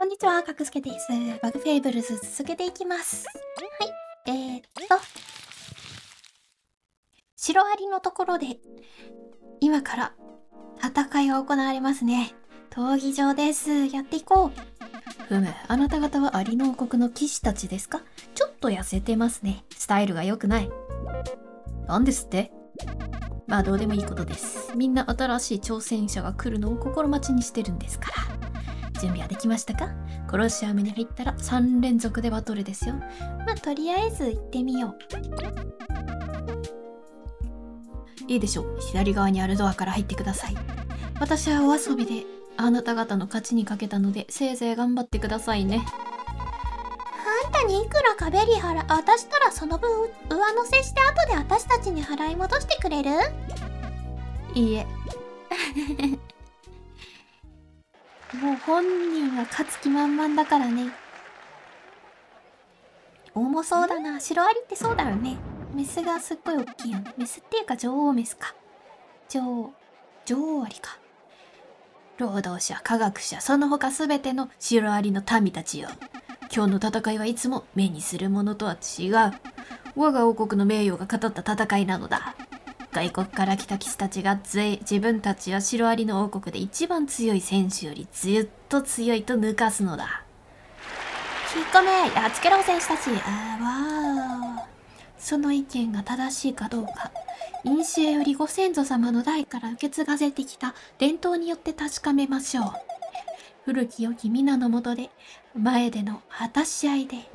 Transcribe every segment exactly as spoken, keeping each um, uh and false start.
んにちは、かくすけです。バグフェイブルズ続けていきます。はい。えー、っと。シロアリのところで、今から戦いが行われますね。闘技場です。やっていこう。ふむ、あなた方はアリの王国の騎士たちですか？ちょっと痩せてますね。スタイルが良くない。なんですって？まあどうでもいいことです。みんな新しい挑戦者が来るのを心待ちにしてるんですから。準備はできましたか？コロシアムに入ったらさん連続でバトルですよ。まあとりあえず行ってみよう。いいでしょう。左側にあるドアから入ってください。私はお遊びであなた方の勝ちにかけたので、せいぜい頑張ってくださいね。 あんたにいくらかベリー払渡したらその分上乗せして後で私たちに払い戻してくれる？ いいえ。もう本人が勝つ気満々だからね。重そうだな。シロアリってそうだよね。メスがすっごい大きいよね。メスっていうか女王メスか。女王、女王アリか。労働者、科学者、その他すべてのシロアリの民たちよ。今日の戦いはいつも目にするものとは違う。我が王国の名誉が語った戦いなのだ。外国から来た騎士たちが自分たちはシロアリの王国で一番強い選手よりずっと強いと抜かすのだ。引っ込め、やっつけろ選手たち。あーわー。その意見が正しいかどうか、古よりご先祖様の代から受け継がせてきた伝統によって確かめましょう。古き良き皆の下で、前での果たし合いで。イエ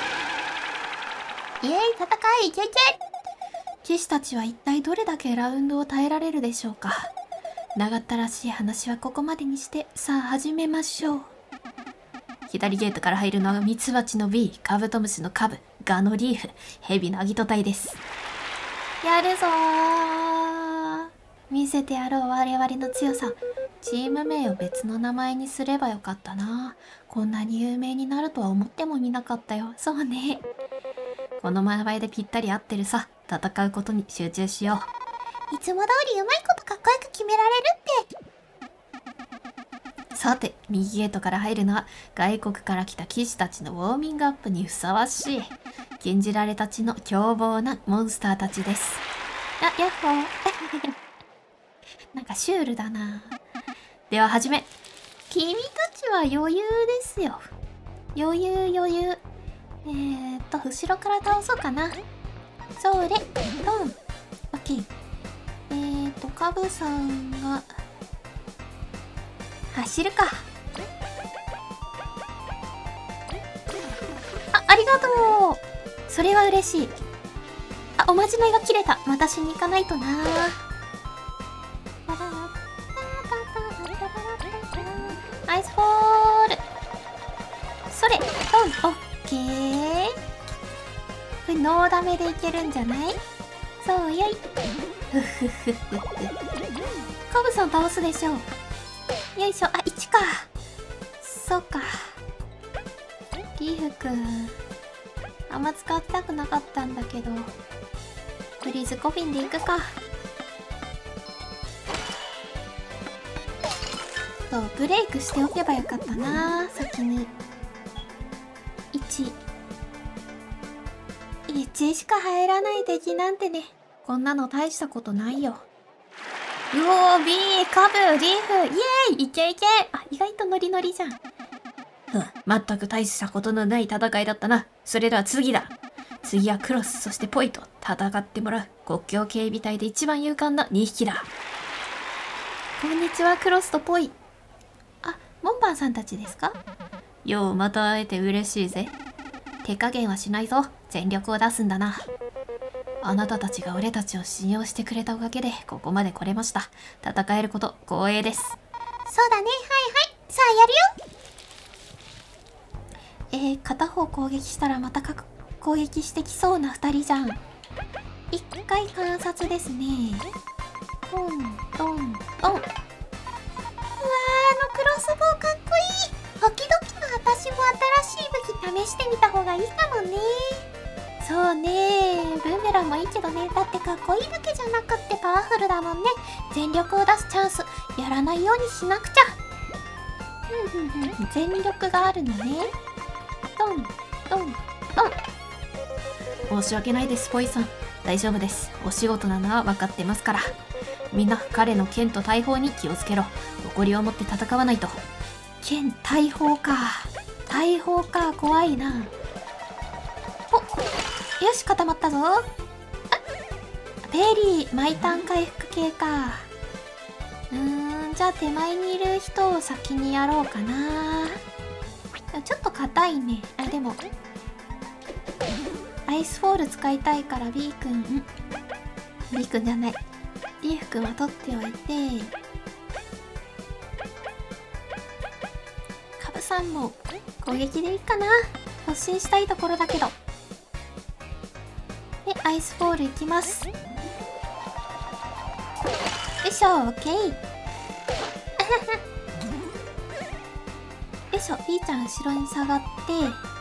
ーイ、戦い、いけいけ！ 騎士たちは一体どれだけラウンドを耐えられるでしょうか。長ったらしい話はここまでにして、さあ始めましょう。左ゲートから入るのはミツバチの ビー、カブトムシのカブ、ガのリーフ、ヘビのアギト隊です。やるぞー。見せてやろう、我々の強さ。チーム名を別の名前にすればよかったな。こんなに有名になるとは思ってもみなかったよ。そうね。この名前でぴったり合ってるさ。戦うことに集中しよう。いつも通りうまいことかっこよく決められるって。さて、右ゲートから入るのは外国から来た騎士たちのウォーミングアップにふさわしい禁じられたちの凶暴なモンスターたちです。あ、やっほー。なんかシュールだな。では始め。君たちは余裕ですよ。余裕余裕。えーっと、後ろから倒そうかな。それ、ドン。オッケー。えーと、カブさんが、走るか。あ、ありがとう。それは嬉しい。あ、おまじないが切れた。私に行かないとな。アイスフォール。それ、ドン。オッケー。これノーダメでいけるんじゃない？そうよい。ふふふふふ。カブさん倒すでしょう。よいしょ。あ、いちか。そうか。リーフくん。あんま使いたくなかったんだけど。フリーズコフィンでいくか。そう、ブレイクしておけばよかったな。先に。いち。いちしか入らない敵なんてね。こんなの大したことないよ。うおー、ビー、カブ、リーフ、イエーイ、いけいけ。あ、意外とノリノリじゃん。うん、全く大したことのない戦いだったな。それでは次だ。次はクロス、そしてポイと戦ってもらう。国境警備隊で一番勇敢なにひきだ。こんにちは、クロスとポイ。あ、モンバンさんたちですか？よう、また会えて嬉しいぜ。手加減はしないぞ。全力を出すんだな。あなたたちが俺たちを信用してくれたおかげでここまで来れました。戦えること光栄です。 そうだね。はいはい。さあやるよ。 えー、片方攻撃したらまた攻撃してきそうな二人じゃん。一回観察ですね。トントントン。うわー、あのクロスボウかっこいい。時々の私も新しい武器試してみた方がいいかもね。 そうね。 ブーメランもいいけどね。だってかっこいいだけじゃなくってパワフルだもんね。全力を出すチャンスやらないようにしなくちゃ。 ふんふんふん、全力があるのね。トントントン。申し訳ないです、ポイさん。大丈夫です。お仕事なのは分かってますから。みんな彼の剣と大砲に気をつけろ。誇りを持って戦わないと。剣、大砲か。大砲か、怖いな。お、よし、固まったぞ。あ、ベリー、毎ターン回復系か。うーん、じゃあ手前にいる人を先にやろうかな。ちょっと硬いね。あ、でもアイスフォール使いたいから B 君、ん B 君じゃない、リーフ君は取っておいて、カブさんも攻撃でいいかな。突進したいところだけど。で、アイスフォールいきます。よいしょ、オッケー。よいしょ、B ちゃん後ろに下がって、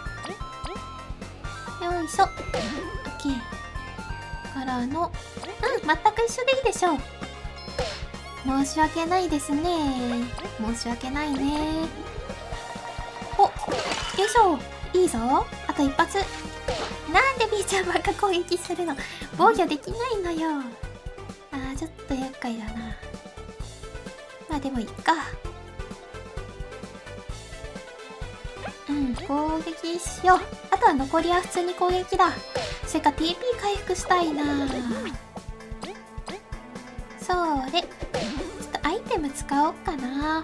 よいしょ、オッケー。からの、うん、全く一緒でいいでしょう。申し訳ないですね。申し訳ないね。お、よいしょ、いいぞ。あと一発。なんで B ちゃんばっか攻撃するの。防御できないのよ。あー、ちょっと厄介だな。まあでもいいか。うん、攻撃しよう。あとは残りは普通に攻撃だ。それか ティーピー 回復したいな。それ。ちょっとアイテム使おうかな。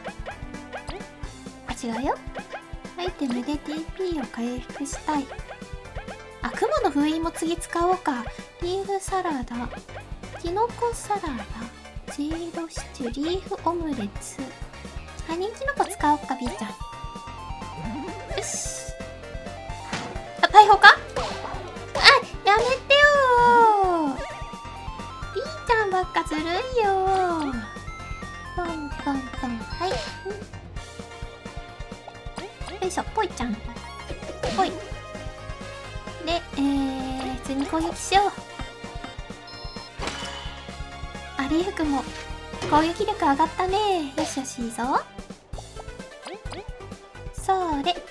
あ、違うよ。アイテムで ティーピー を回復したい。あ、雲の封印も次使おうか。リーフサラダ、キノコサラダ、ジェードシチュー、リーフオムレツ。ハニーキノコ使おうか、B ちゃん。よし。あ、大砲か？あ、やめてよー。B ちゃんばっかずるいよー。トントントン。はい。よいしょ、ぽいちゃん。ぽい。で、えー、普通に攻撃しよう。あ、リーフ君も攻撃力上がったね。よしよし、いいぞ。それ。うん。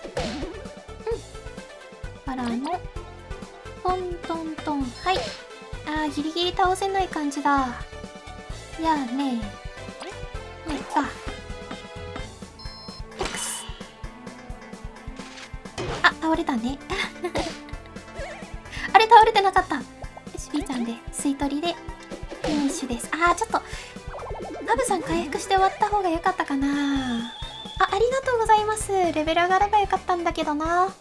からの、トントントン。はい。あー、ギリギリ倒せない感じだ。いやーねー。まあ、いっか。X。あ、倒れたね。あれ、倒れてなかった。よし、B ちゃんで、吸い取りで、フィニッシュです。あー、ちょっと、ナブさん回復して終わった方が良かったかな。あ、ありがとうございます。レベル上がればよかったんだけどな。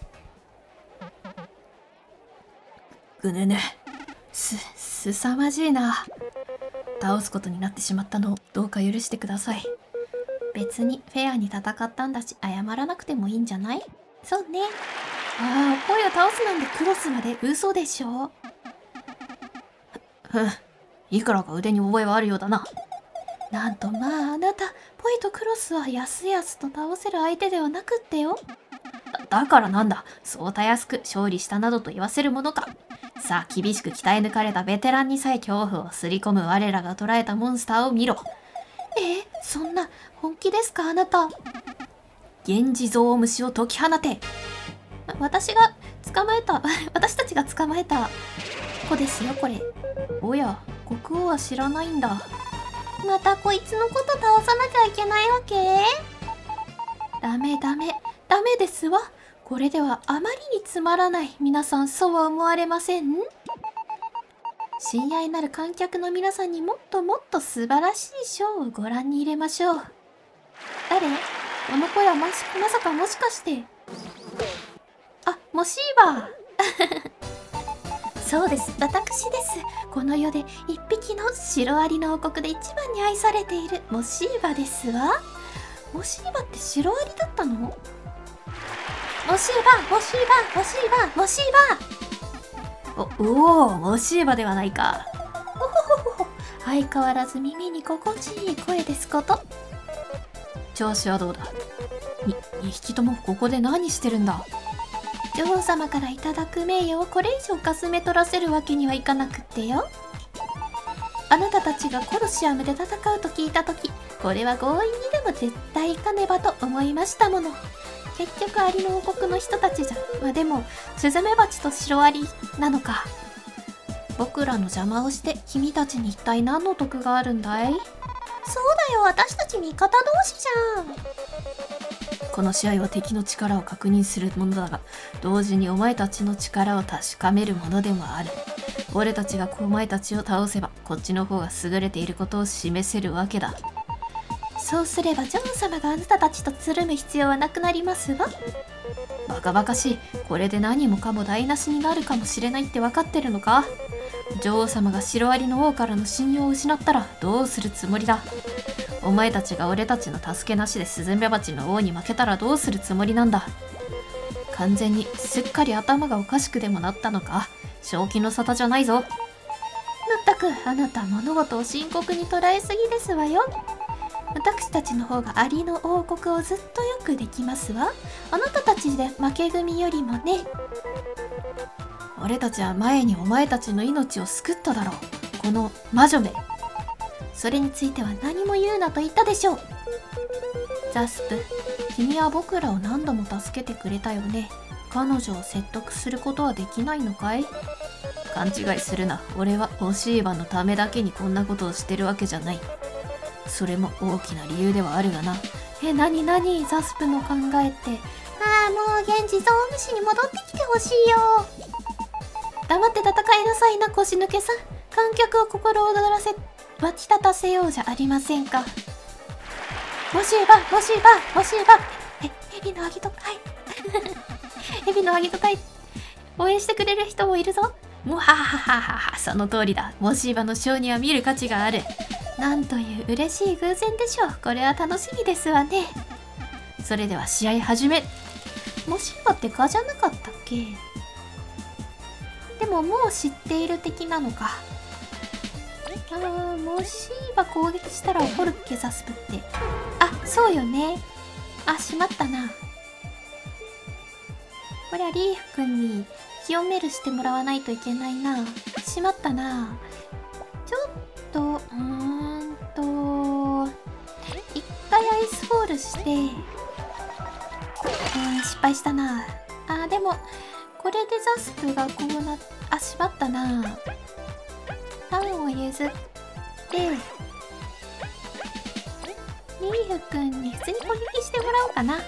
ぐぬぬ。す、すさまじいな。倒すことになってしまったのをどうか許してください。別にフェアに戦ったんだし、謝らなくてもいいんじゃない？そうね。ああ、声を倒すなんてクロスまで嘘でしょ。ふん、いくらか腕に覚えはあるようだな。なんとまあ、あなた、ポイとクロスはやすやすと倒せる相手ではなくってよ。だ、だからなんだ、そうたやすく勝利したなどと言わせるものか。さあ、厳しく鍛え抜かれたベテランにさえ恐怖をすり込む我らが捕らえたモンスターを見ろ。えー、そんな、本気ですかあなた。源氏ゾウムシを解き放て。私が捕まえた、私たちが捕まえた子ですよ、これ。おや、国王は知らないんだ。 またこいつのこと倒さなきゃいけないわけ？ ダメダメ、ダメですわ。これではあまりにつまらない。皆さんそうは思われません？親愛なる観客の皆さんにもっともっと素晴らしいショーをご覧に入れましょう。誰？この声はまし、まさかもしかして。あ、モシーバー。そうです、私です。この世で一匹のシロアリの王国で一番に愛されているモシーバですわ。モシーバってシロアリだったの？モシーバ、モシーバ、モシーバ、モシーバ。お、おお、モシーバではないか。ほほほほほ。相変わらず耳に心地いい声ですこと。調子はどうだ？に、にひきともここで何してるんだ？女王様からいただく名誉をこれ以上かすめ取らせるわけにはいかなくってよ。あなたたちがコロシアムで戦うと聞いたとき、これは強引にででも絶対行かねばと思いましたもの。結局アリの王国の人たちじゃ、まあ、でもスズメバチとシロアリなのか。僕らの邪魔をして君たちに一体何の得があるんだい？ そうだよ、私たち味方同士じゃん。 この試合は敵の力を確認するものだが、同時にお前たちの力を確かめるものでもある。俺たちがお前たちを倒せば、こっちの方が優れていることを示せるわけだ。そうすればジョン様があなたたちとつるむ必要はなくなりますわ。バカバカしい。これで何もかも台無しになるかもしれないって分かってるのか？女王様がシロアリの王からの信用を失ったらどうするつもりだ？お前たちが俺たちの助けなしでスズメバチの王に負けたらどうするつもりなんだ？完全にすっかり頭がおかしくでもなったのか？正気の沙汰じゃないぞ。まったく、あなた物事を深刻に捉えすぎですわよ。私たちの方がアリの王国をずっとよくできますわ。あなたたちで負け組よりもね。俺たちは前にお前たちの命を救っただろう。この魔女め。それについては何も言うなと言ったでしょう。ザスプ、君は僕らを何度も助けてくれたよね。彼女を説得することはできないのかい？勘違いするな。俺はオシーバのためだけにこんなことをしてるわけじゃない。それも大きな理由ではあるがな。え、なになに？ザスプの考えって。 ああ、もう現実ゾウムシに戻ってきてほしいよ。 黙って戦いなさいな、腰抜けさん。観客を心躍らせ、沸き立たせようじゃありませんか。モシーバ、モシーバ、モシーバ。え、ヘビのアギト会。ヘビのアギト会。応援してくれる人もいるぞ。もははははは、その通りだ。モシーバのショーには見る価値がある。なんという嬉しい偶然でしょう。これは楽しみですわね。それでは試合始め。モシーバって蚊じゃなかったっけ？でももう知っている敵なのか。あー、モシーバ攻撃したら怒るっけ、ザスプって。あ、そうよね。あ、しまったな。これはリーフ君に清めるしてもらわないといけないな。しまったな。ちょっと、うーんと、一回アイスフォールして、うん、失敗したな。あ、でも、これでザスプがこうなっ、あ、しまったな。ターンを譲って、リーフ君に普通に攻撃してもらおうかな。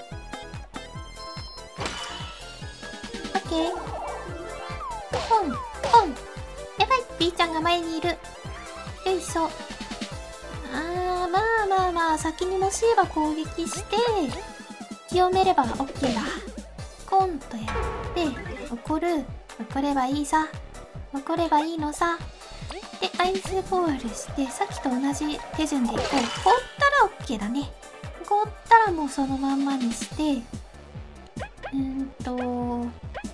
オッケー。ポン、ポン。やばい、B ちゃんが前にいる。よいしょ。あー、まあまあまあ、先にモシーバ攻撃して、清めれば OK だ。コンとやって、怒る。怒ればいいさ。怒ればいいのさ。で、アイスボールして、さっきと同じ手順でいこう。凍ったら OK だね。凍ったらもうそのまんまにして、うーんと、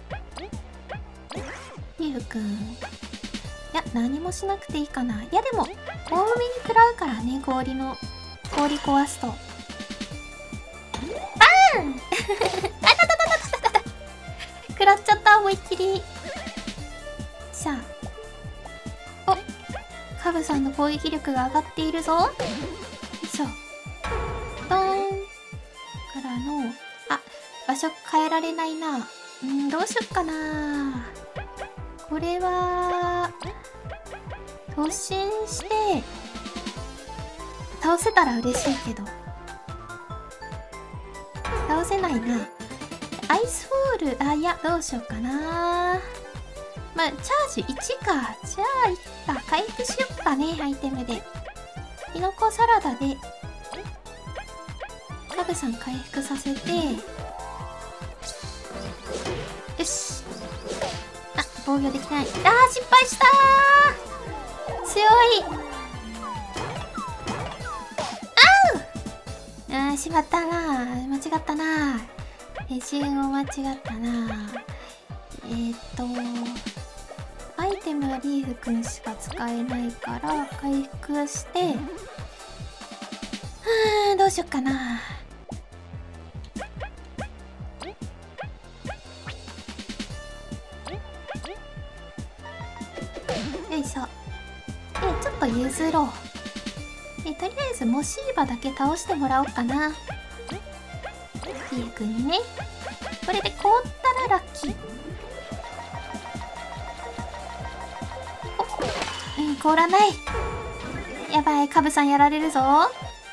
リーフくん。いや、何もしなくていいかな。いや、でも、多めに食らうからね、氷の、氷壊すと。バーンあたたたたたたた食らっちゃった、思いっきり。さあ。お、カブさんの攻撃力が上がっているぞ。よいしょ。ドーンからの、あ、場所変えられないな。うん、どうしよっかな。これは、突進して、倒せたら嬉しいけど。倒せないな。アイスフォール、あ、いや、どうしようかな。まあ、チャージいちか。じゃあ、いっか。回復しよっかね、アイテムで。キノコサラダで、カブさん回復させて、よし。あ、防御できない。あー、失敗したー。強い。あうあー、しまったなー。間違ったなー。手順を間違ったなー。えーっと、アイテムはリーフくんしか使えないから、回復して、はー、どうしよっかな。よいしょ。で、ちょっと譲ろう。で、 とりあえずモシーバだけ倒してもらおうかな。ピークにね。これで凍ったらラッキー。お、うん、凍らない。やばい、カブさんやられるぞ。あ、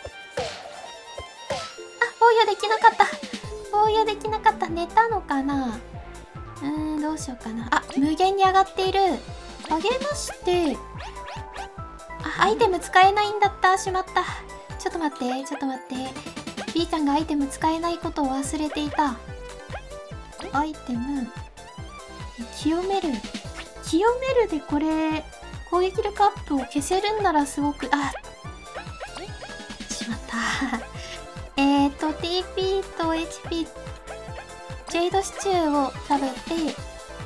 防御できなかった。防御できなかった。寝たのかな。うーん、どうしようかな。あ、無限に上がっている。上げまして。あ、アイテム使えないんだった。しまった。ちょっと待って、ちょっと待って。B ちゃんがアイテム使えないことを忘れていた。アイテム。清める。清めるでこれ、攻撃力アップを消せるんならすごく、あ、しまった。えーと、ティーピー と エイチピー、ジェイドシチューを食べて、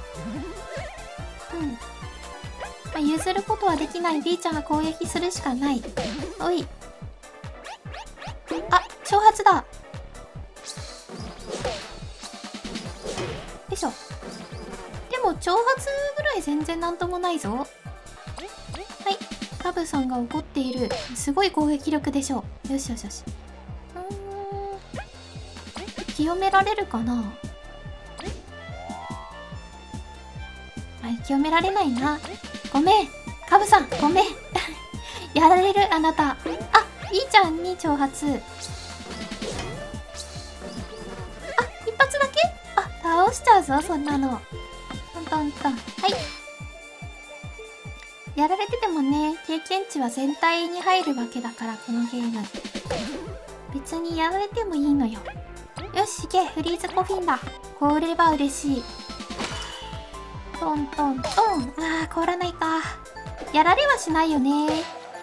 うん。まあ、譲ることはできない B ちゃんが攻撃するしかない。おい。あ、挑発だ。よいしょ。でも挑発ぐらい全然なんともないぞ。はい。カブさんが怒っている。すごい攻撃力でしょう。よしよしよし。うーん。清められるかな。はい、清められないな。ごめん。カブさん、ごめん。やられる、あなた。あ、B ちゃんに挑発。あ、一発だけ？あ、倒しちゃうぞ、そんなの。トントントン。はい。やられててもね、経験値は全体に入るわけだから、このゲーム。別にやられてもいいのよ。よし、いけ、フリーズコフィンだ。凍れば嬉しい。トントントン。あー、凍らないか。やられはしないよね。よ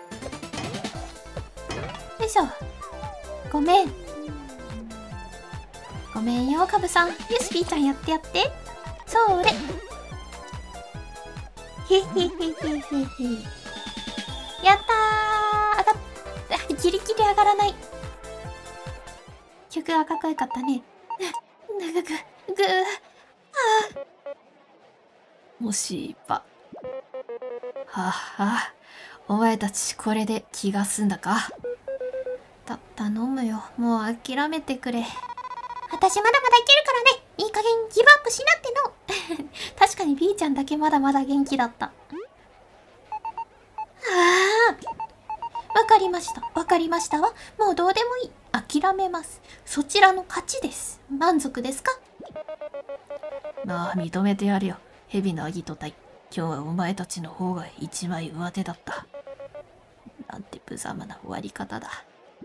いしょ。ごめん。ごめんよ、カブさん。よし、B ちゃんやってやって。それ。へへへへへへ。やったー。上がっ、ギリギリ上がらない。曲がかっこよかったね。ぐぐぐ、ぐー。あー。もしば。はあ、はあ、お前たちこれで気が済んだか。た、頼むよ。もう諦めてくれ。 私まだまだいけるからね。いい加減ギブアップしなっての。 確かに B ちゃんだけまだまだ元気だった。ああ。わかりました。わかりましたわ。もうどうでもいい。諦めます。そちらの勝ちです。満足ですか？ まあ、認めてやるよ。蛇のアギト隊。今日はお前たちの方が一枚上手だった。なんて無様な終わり方だ。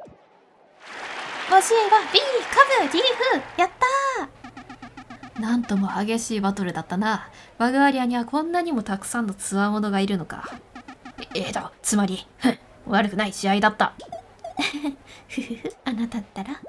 もしえば B、カブ、リーフ、やったー。 なんとも激しいバトルだったな。バガーリアにはこんなにもたくさんのつわものがいるのか。ええだ、つまり、ふん、悪くない試合だった。 ふふふ、あなたったら。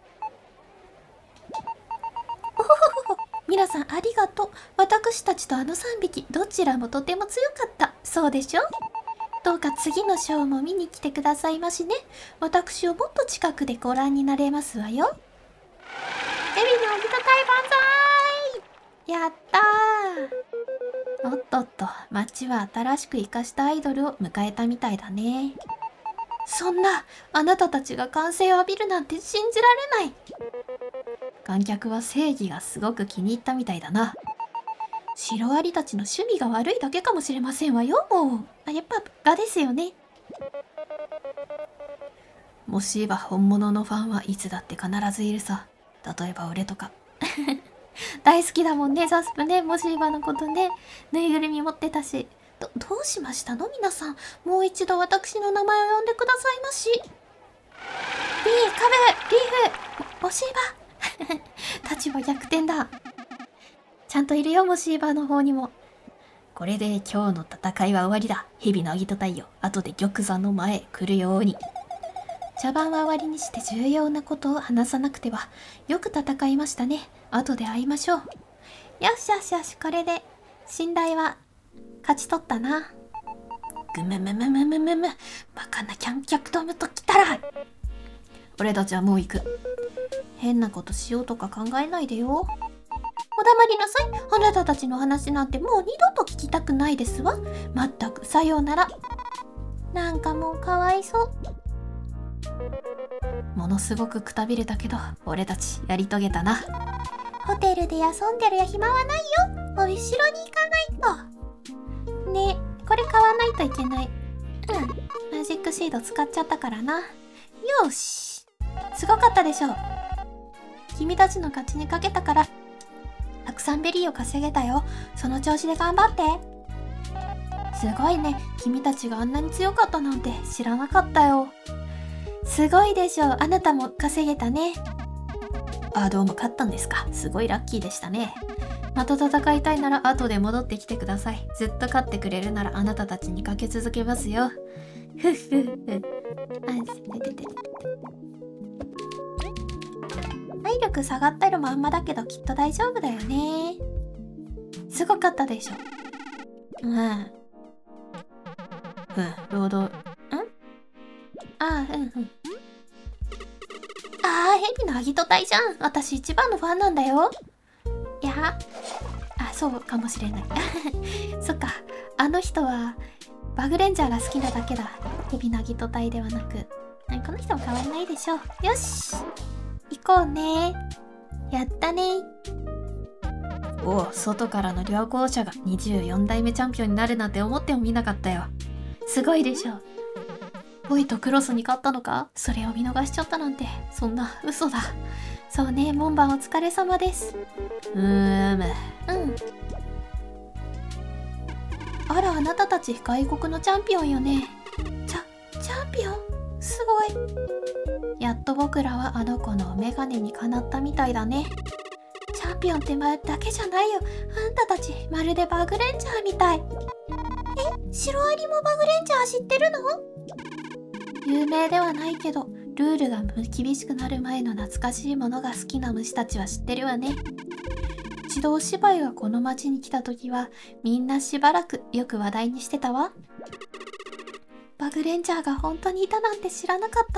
皆さんありがとう。私たちとあのさんびき、どちらもとても強かった。そうでしょ？どうか次のショーも見に来てくださいましね。私をもっと近くでご覧になれますわよ。 エビのおぎと大万歳！ やったー。おっとっと、街は新しく生かしたアイドルを迎えたみたいだね。そんな、あなたたちが歓声を浴びるなんて信じられない。 観客は正義がすごく気に入ったみたいだな。 シロアリたちの趣味が悪いだけかもしれませんわよ、もう。あ、やっぱ、がですよね。 もしば本物のファンはいつだって必ずいるさ。例えば俺とか。 大好きだもんね、ザスプね。モシーバのことね。ぬいぐるみ持ってたし。ど、どうしましたの皆さん。もう一度私の名前を呼んでくださいまし。B、カブ、リーフ、モシーバ。立場逆転だ。ちゃんといるよ、モシーバの方にも。 これで今日の戦いは終わりだ。蛇のアギト隊よ。後で玉座の前へ来るように。 茶番は終わりにして重要なことを話さなくては。よく戦いましたね。後で会いましょう。よしよしよし、これで信頼は勝ち取ったな。 ぐむむむむむむむ。バカなキャンキャクトムと来たら。俺たちはもう行く。 変なことしようとか考えないでよ。お黙りなさい。あなたたちの話なんてもう二度と聞きたくないですわ。まったく、さようなら。なんかもうかわいそう。 ものすごくくたびれたけど、俺たちやり遂げたな。 ホテルで休んでるや暇はないよ。もう後ろに行かないと。 ねえ、これ買わないといけない。うん、マジックシード使っちゃったからな。よーし。すごかったでしょ。君たちの勝ちにかけたから、たくさんベリーを稼げたよ。その調子で頑張って。すごいね。君たちがあんなに強かったなんて知らなかったよ。すごいでしょ。あなたも稼げたね。あ、どうも勝ったんですか。すごいラッキーでしたね。また戦いたいなら後で戻ってきてください。ずっと勝ってくれるならあなたたちにかけ続けますよ。ふっふっふ。あ、てててて。体力下がってるまんまだけどきっと大丈夫だよね。すごかったでしょ。うん。うん、労働。ん？ああ、うんうん。ああ、ヘビのアギト隊じゃん。私一番のファンなんだよ。いや、あ、そうかもしれない。そっか、あの人はバグレンジャーが好きなだけだ。ヘビのアギト隊ではなく。この人も変わらないでしょ。よし、行こうね。やったね。おお、外からの良好者がにじゅうよんだいめチャンピオンになるなんて思ってもみなかったよ。すごいでしょ。ボイとクロスに勝ったのか？それを見逃しちゃったなんて、そんな嘘だ。そうね、門番お疲れ様です。うーむ。うん。あら、あなたたち外国のチャンピオンよね。チャ、チャンピオン？すごい。やっと僕らはあの子のメガネにかなったみたいだね。チャンピオンってまだけじゃないよ。あんたたちまるでバグレンジャーみたい。 え、シロアリもバグレンジャー知ってるの？ 有名ではないけど、ルールが厳しくなる前の懐かしいものが好きな虫たちは知ってるわね。一度お芝居がこの町に来た時は、みんなしばらくよく話題にしてたわ。バグレンジャーが本当にいたなんて知らなかった。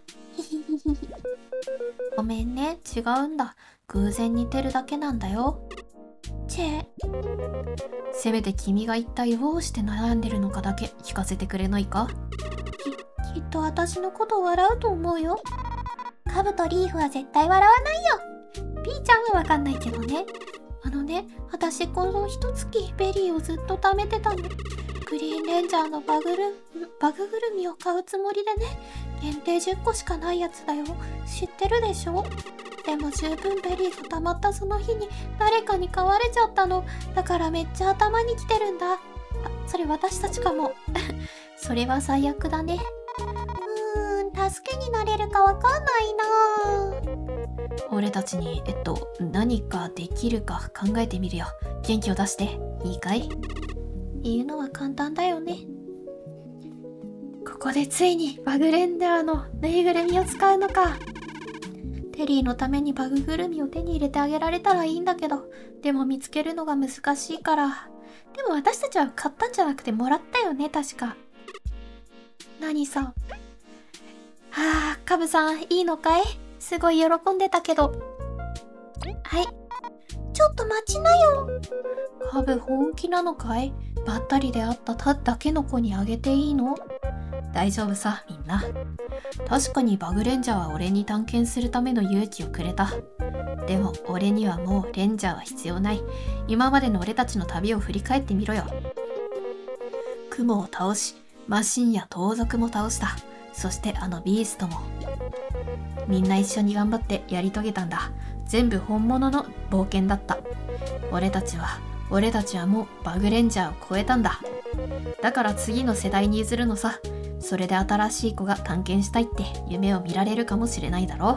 ごめんね、違うんだ。偶然似てるだけなんだよ。チェ。せめて君が一体どうして悩んでるのかだけ聞かせてくれないか？きっと私のこと笑うと思うよ。 カブとリーフは絶対笑わないよ。 ピーちゃんはわかんないけどね。あのね、私この一月ベリーをずっと貯めてたの。グリーンレンジャーのバグル、バググルミを買うつもりでね。限定じゅっこしかないやつだよ。知ってるでしょ？でも十分ベリーが溜まったその日に誰かに買われちゃったの。だからめっちゃ頭に来てるんだ。あ、それ私たちかも。それは最悪だね。 うーん、助けになれるかわかんないな。 俺たちに、えっと、何かできるか考えてみるよ。元気を出して、いいかい？ 言うのは簡単だよね。ここでついにバグレンダーのぬいぐるみを使うのか。テリーのためにバグぐるみを手に入れてあげられたらいいんだけど、でも見つけるのが難しいから。でも私たちは買ったんじゃなくてもらったよね、確か。何さ。はあ、カブさん、いいのかい？すごい喜んでたけど。はい。 ちょっと待ちなよ。 カブ本気なのかい？ばったりで会ったただけの子にあげていいの？大丈夫さ、みんな。確かにバグレンジャーは俺に探検するための勇気をくれた。でも俺にはもうレンジャーは必要ない。今までの俺たちの旅を振り返ってみろよ。雲を倒し、マシンや盗賊も倒した。そしてあのビーストも。みんな一緒に頑張ってやり遂げたんだ。全部本物の冒険だった。俺たちは、俺たちはもうバグレンジャーを超えたんだ。だから次の世代に譲るのさ。それで新しい子が探検したいって夢を見られるかもしれないだろう。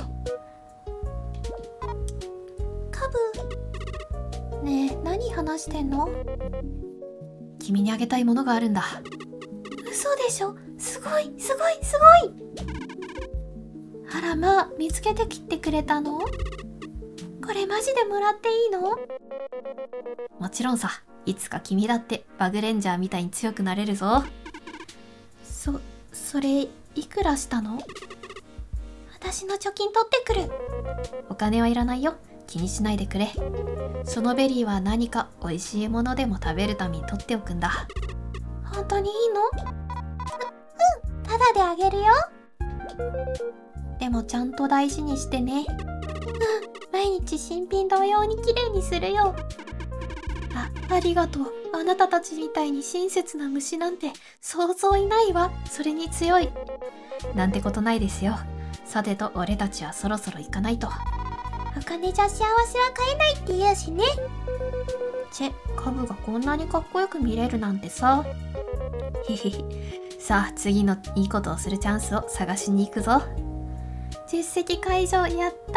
カブ。ねえ、何話してんの？君にあげたいものがあるんだ。 嘘でしょ？すごい、すごい、すごい。 あらまあ、見つけてきてくれたの？これマジでもらっていいの？もちろんさ。いつか君だってバグレンジャーみたいに強くなれるぞ。そ、それ、いくらしたの？ 私の貯金取ってくる。 お金はいらないよ。気にしないでくれ。そのベリーは何か美味しいものでも食べるために取っておくんだ。 本当にいいの？う、うん、ただであげるよ。 でもちゃんと大事にしてね。 毎日新品同様に綺麗にするよ。 あ、ありがとう。あなたたちみたいに親切な虫なんて想像いないわ。それに強い。なんてことないですよ。さてと、俺たちはそろそろ行かないと。 お金じゃ幸せは買えないって言うしね。 チェ、カブがこんなにかっこよく見れるなんてさ。へへへ。さあ、次のいいことをするチャンスを探しに行くぞ。実績解除、やった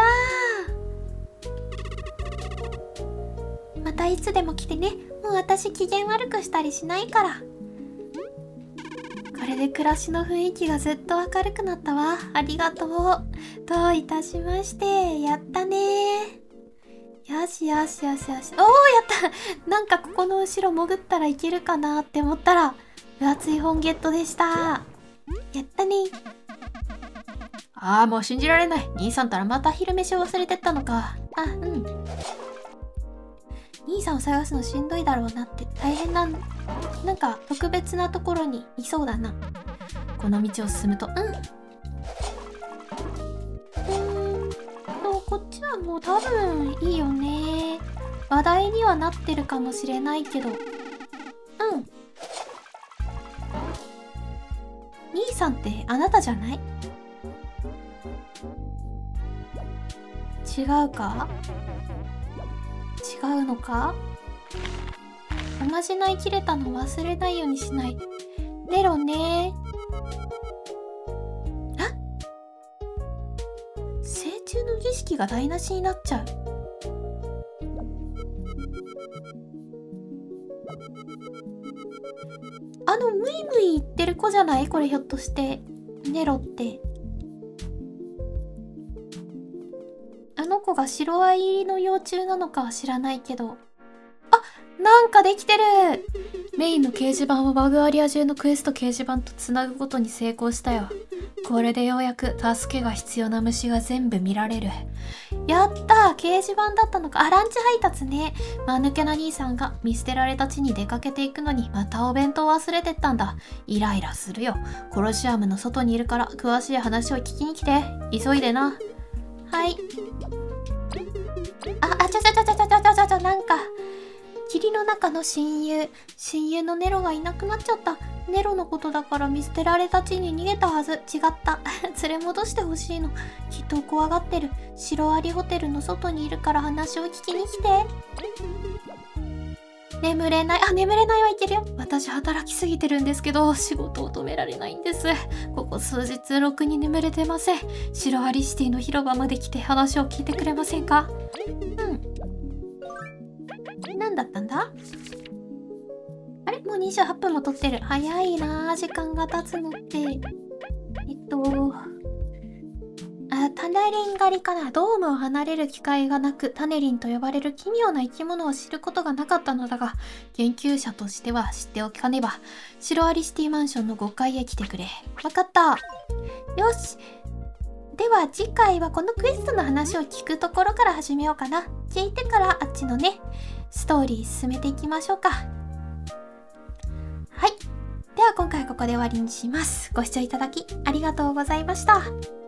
ー。またいつでも来てね。もう私機嫌悪くしたりしないから。 これで暮らしの雰囲気がずっと明るくなったわ。ありがとう。どういたしまして。やったね。よしよしよしよし。おー、やったなんかここの後ろ潜ったらいけるかなって思ったら、分厚い本ゲットでした。やったね。ああ、もう信じられない。兄さんたらまた昼飯を忘れてったのか。あ、うん。兄さんを探すのしんどいだろうなって。大変な、なんか特別なところにいそうだな。この道を進むと、うん。うーんと、こっちはもう多分いいよね。話題にはなってるかもしれないけど。うん。兄さんってあなたじゃない？違うか？違うのか？おまじない切れたの忘れないようにしない。ネロね。あ？成虫の儀式が台無しになっちゃう。あのムイムイ言ってる子じゃない？これひょっとしてネロって。あの子が白アイの幼虫なのかは知らないけど。あ、なんかできてる。メインの掲示板をバグアリア中のクエスト掲示板とつなぐことに成功したよ。これでようやく助けが必要な虫が全部見られる。やったー、掲示板だったのか。あ、ランチ配達ね。間抜けな兄さんが見捨てられた地に出かけていくのにまたお弁当忘れてったんだ。イライラするよ。コロシアムの外にいるから詳しい話を聞きに来て。急いでな。はい。あ、あちゃちゃちゃちゃちゃちゃちゃちゃ、なんか霧の中の親友親友のネロがいなくなっちゃった。ネロのことだから見捨てられた地に逃げたはず。違った連れ戻してほしいの。きっと怖がってる。シロアリホテルの外にいるから話を聞きに来て。眠れない。あ、眠れないはいけるよ。私働きすぎてるんですけど仕事を止められないんです。ここ数日ろくに眠れてません。シロアリシティの広場まで来て話を聞いてくれませんか？うん。何だったんだ？あれ？もうにじゅうはっぷんも撮ってる。早いなぁ、時間が経つのって。えっとあ、タネリン狩りかな。ドームを離れる機会がなく、タネリンと呼ばれる奇妙な生き物を知ることがなかったのだが、研究者としては知っておかねば。シロアリシティマンションのごかいへ来てくれ。わかった。よし。では次回はこのクエストの話を聞くところから始めようかな。聞いてからあっちのね、ストーリー進めていきましょうか。はい。では今回はここで終わりにします。ご視聴いただきありがとうございました。